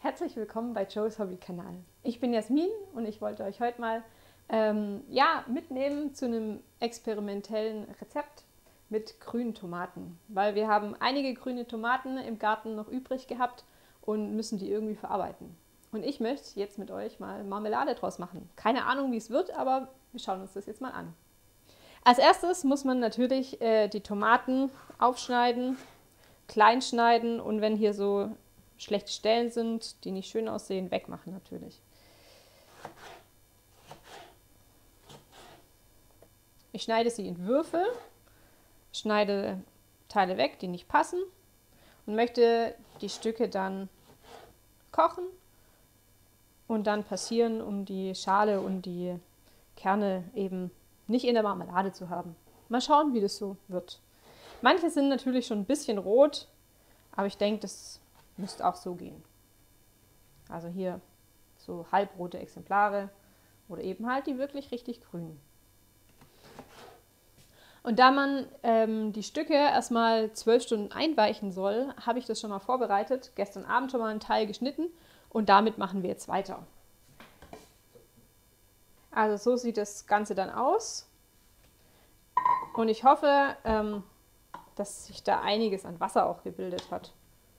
Herzlich willkommen bei Joe's Hobby Kanal. Ich bin Jasmin und ich wollte euch heute mal mitnehmen zu einem experimentellen Rezept mit grünen Tomaten, weil wir haben einige grüne Tomaten im Garten noch übrig gehabt und müssen die irgendwie verarbeiten. Und ich möchte jetzt mit euch mal Marmelade draus machen. Keine Ahnung, wie es wird, aber wir schauen uns das jetzt mal an. Als erstes muss man natürlich die Tomaten aufschneiden, klein schneiden und wenn hier so schlechte Stellen sind, die nicht schön aussehen, wegmachen natürlich. Ich schneide sie in Würfel, schneide Teile weg, die nicht passen und möchte die Stücke dann kochen und dann passieren, um die Schale und die Kerne eben nicht in der Marmelade zu haben. Mal schauen, wie das so wird. Manche sind natürlich schon ein bisschen rot, aber ich denke, das müsste auch so gehen. Also hier so halbrote Exemplare oder eben halt die wirklich richtig grünen. Und da man die Stücke erstmal 12 Stunden einweichen soll, habe ich das schon mal vorbereitet. Gestern Abend schon mal einen Teil geschnitten und damit machen wir jetzt weiter. Also so sieht das Ganze dann aus. Und ich hoffe, dass sich da einiges an Wasser auch gebildet hat.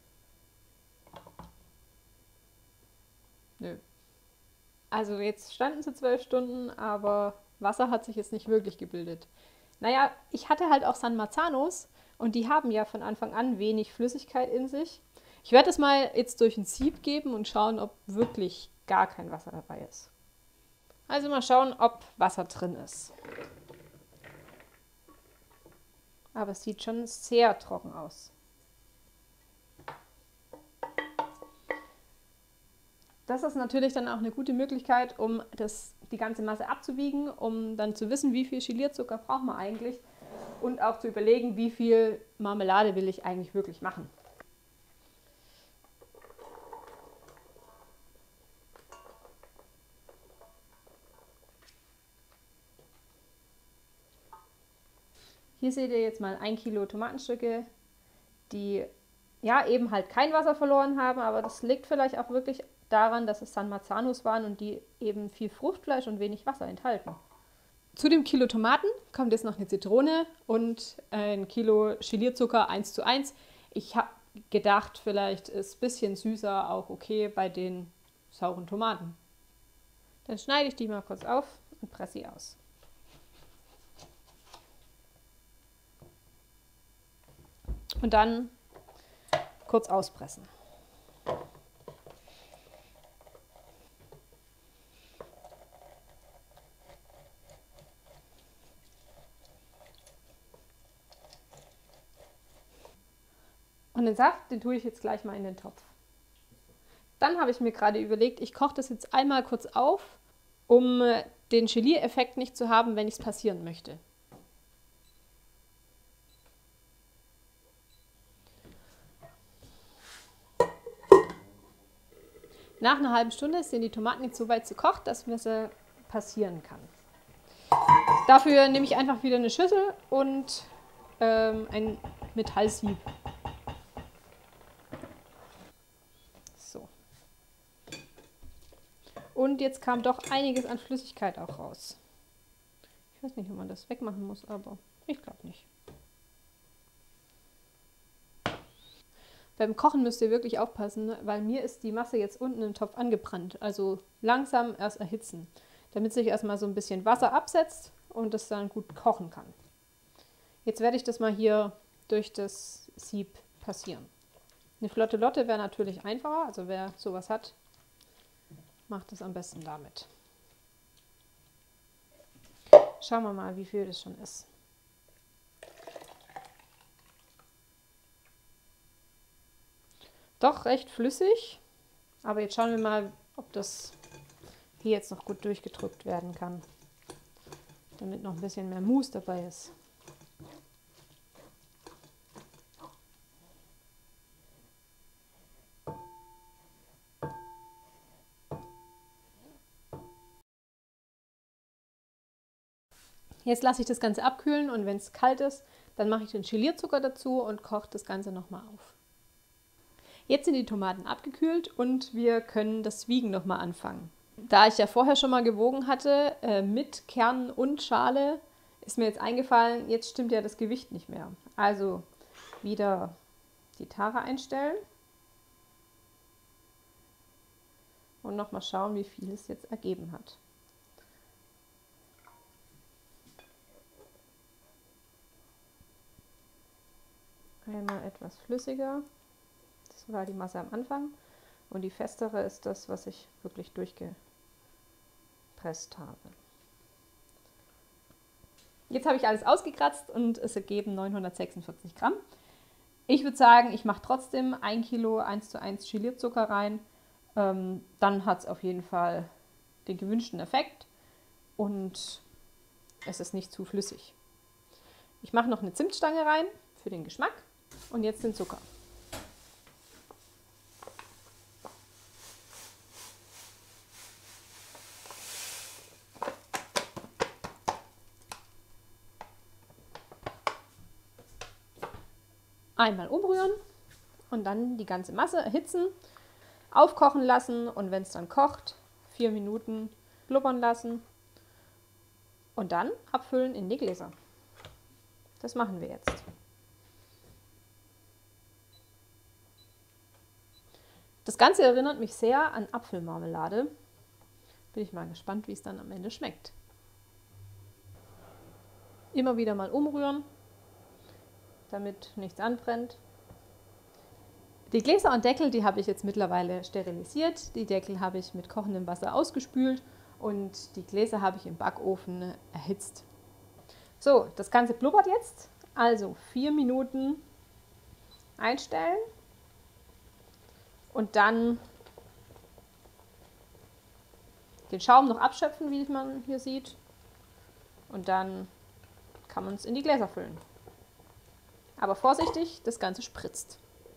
Nö. Also jetzt standen sie 12 Stunden, aber Wasser hat sich jetzt nicht wirklich gebildet. Naja, ich hatte halt auch San Marzanos und die haben ja von Anfang an wenig Flüssigkeit in sich. Ich werde es mal jetzt durch ein Sieb geben und schauen, ob wirklich gar kein Wasser dabei ist. Also mal schauen, ob Wasser drin ist. Aber es sieht schon sehr trocken aus. Das ist natürlich dann auch eine gute Möglichkeit, um die ganze Masse abzuwiegen, um dann zu wissen, wie viel Gelierzucker braucht man eigentlich und auch zu überlegen, wie viel Marmelade will ich eigentlich wirklich machen. Hier seht ihr jetzt mal 1 Kilo Tomatenstücke, die ja eben halt kein Wasser verloren haben, aber das liegt vielleicht auch wirklich daran, dass es San Marzanos waren und die eben viel Fruchtfleisch und wenig Wasser enthalten. Zu dem Kilo Tomaten kommt jetzt noch eine Zitrone und ein Kilo Gelierzucker 1:1. Ich habe gedacht, vielleicht ist ein bisschen süßer auch okay bei den sauren Tomaten. Dann schneide ich die mal kurz auf und presse sie aus. Und dann kurz auspressen. Und den Saft, den tue ich jetzt gleich mal in den Topf. Dann habe ich mir gerade überlegt, ich koche das jetzt einmal kurz auf, um den Geliereffekt nicht zu haben, wenn ich es passieren möchte. Nach einer halben Stunde sind die Tomaten jetzt so weit gekocht, dass man sie passieren kann. Dafür nehme ich einfach wieder eine Schüssel und ein Metallsieb. So. Und jetzt kam doch einiges an Flüssigkeit auch raus. Ich weiß nicht, ob man das wegmachen muss, aber ich glaube nicht. Beim Kochen müsst ihr wirklich aufpassen, weil mir ist die Masse jetzt unten im Topf angebrannt. Also langsam erst erhitzen, damit sich erstmal so ein bisschen Wasser absetzt und es dann gut kochen kann. Jetzt werde ich das mal hier durch das Sieb passieren. Eine flotte Lotte wäre natürlich einfacher, also wer sowas hat, macht es am besten damit. Schauen wir mal, wie viel das schon ist. Doch recht flüssig, aber jetzt schauen wir mal, ob das hier jetzt noch gut durchgedrückt werden kann, damit noch ein bisschen mehr Mousse dabei ist. Jetzt lasse ich das Ganze abkühlen und wenn es kalt ist, dann mache ich den Gelierzucker dazu und koche das Ganze nochmal auf. Jetzt sind die Tomaten abgekühlt und wir können das Wiegen nochmal anfangen. Da ich ja vorher schon mal gewogen hatte, mit Kern und Schale, ist mir jetzt eingefallen, jetzt stimmt ja das Gewicht nicht mehr. Also wieder die Tare einstellen und nochmal schauen, wie viel es jetzt ergeben hat. Einmal etwas flüssiger, das war die Masse am Anfang, und die festere ist das, was ich wirklich durchgepresst habe. Jetzt habe ich alles ausgekratzt und es ergeben 946 Gramm. Ich würde sagen, ich mache trotzdem 1 Kilo 1:1 Gelierzucker rein. Dann hat es auf jeden Fall den gewünschten Effekt und es ist nicht zu flüssig. Ich mache noch eine Zimtstange rein für den Geschmack und jetzt den Zucker. Einmal umrühren und dann die ganze Masse erhitzen, aufkochen lassen und wenn es dann kocht, 4 Minuten blubbern lassen und dann abfüllen in die Gläser. Das machen wir jetzt. Das Ganze erinnert mich sehr an Apfelmarmelade. Bin ich mal gespannt, wie es dann am Ende schmeckt. Immer wieder mal umrühren, damit nichts anbrennt. Die Gläser und Deckel, die habe ich jetzt mittlerweile sterilisiert. Die Deckel habe ich mit kochendem Wasser ausgespült und die Gläser habe ich im Backofen erhitzt. So, das Ganze blubbert jetzt. Also 4 Minuten einstellen und dann den Schaum noch abschöpfen, wie man hier sieht. Und dann kann man es in die Gläser füllen. Aber vorsichtig, das Ganze spritzt.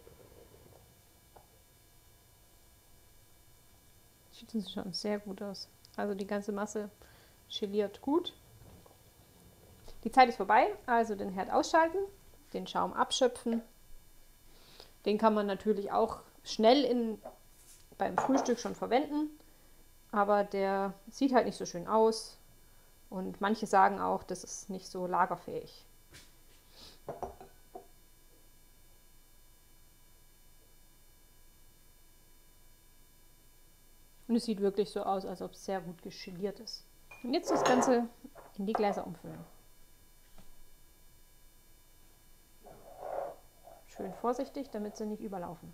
Sieht schon sehr gut aus. Also die ganze Masse geliert gut. Die Zeit ist vorbei, also den Herd ausschalten, den Schaum abschöpfen. Den kann man natürlich auch schnell beim Frühstück schon verwenden, aber der sieht halt nicht so schön aus und manche sagen auch, das ist nicht so lagerfähig. Und es sieht wirklich so aus, als ob es sehr gut geliert ist. Und jetzt das Ganze in die Gläser umfüllen. Schön vorsichtig, damit sie nicht überlaufen.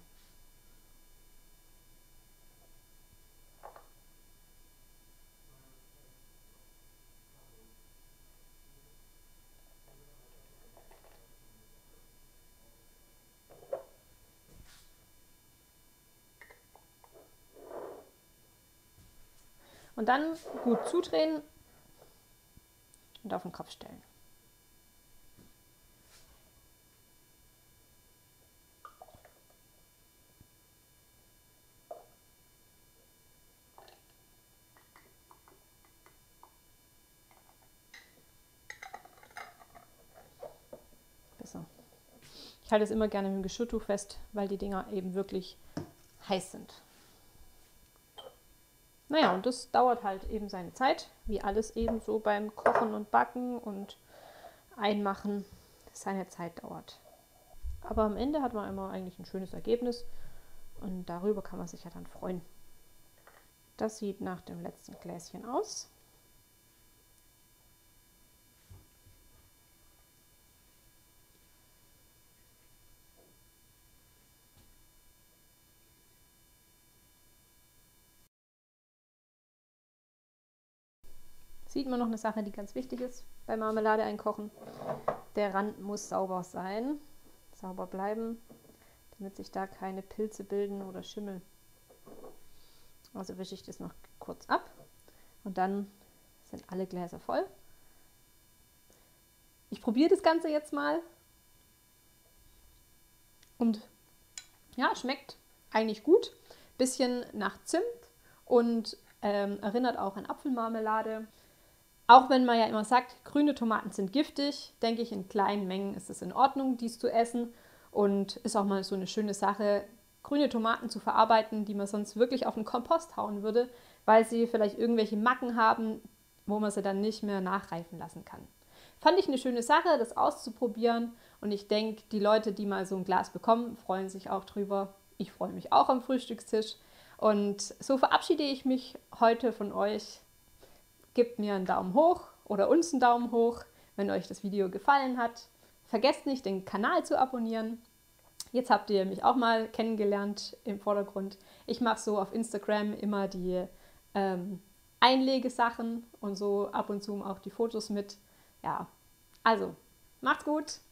Und dann gut zudrehen und auf den Kopf stellen. Besser. Ich halte es immer gerne mit dem Geschirrtuch fest, weil die Dinger eben wirklich heiß sind. Naja, und das dauert halt eben seine Zeit, wie alles eben so beim Kochen und Backen und Einmachen seine Zeit dauert. Aber am Ende hat man immer eigentlich ein schönes Ergebnis und darüber kann man sich ja dann freuen. Das sieht nach dem letzten Gläschen aus. Sieht man noch eine Sache, die ganz wichtig ist bei Marmelade einkochen. Der Rand muss sauber sein, sauber bleiben, damit sich da keine Pilze bilden oder Schimmel. Also wische ich das noch kurz ab und dann sind alle Gläser voll. Ich probiere das Ganze jetzt mal und ja, schmeckt eigentlich gut. Bisschen nach Zimt und erinnert auch an Apfelmarmelade. Auch wenn man ja immer sagt, grüne Tomaten sind giftig, denke ich, in kleinen Mengen ist es in Ordnung, dies zu essen und ist auch mal so eine schöne Sache, grüne Tomaten zu verarbeiten, die man sonst wirklich auf den Kompost hauen würde, weil sie vielleicht irgendwelche Macken haben, wo man sie dann nicht mehr nachreifen lassen kann. Fand ich eine schöne Sache, das auszuprobieren, und ich denke, die Leute, die mal so ein Glas bekommen, freuen sich auch drüber. Ich freue mich auch am Frühstückstisch, und so verabschiede ich mich heute von euch. Gebt mir einen Daumen hoch oder uns einen Daumen hoch, wenn euch das Video gefallen hat. Vergesst nicht, den Kanal zu abonnieren. Jetzt habt ihr mich auch mal kennengelernt im Vordergrund. Ich mache so auf Instagram immer die Einlegesachen und so ab und zu auch die Fotos mit. Ja, also macht's gut!